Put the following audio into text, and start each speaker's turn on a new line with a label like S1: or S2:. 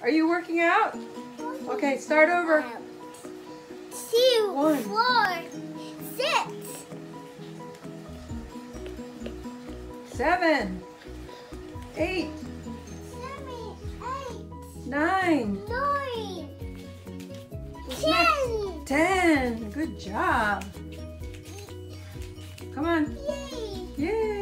S1: Are you working out? Okay, start over.
S2: 2,
S1: 1,
S2: 4, 6,
S1: 7, 8, 9,
S2: 9, 10.
S1: 10. Good job. Come on.
S2: Yay!
S1: Yay.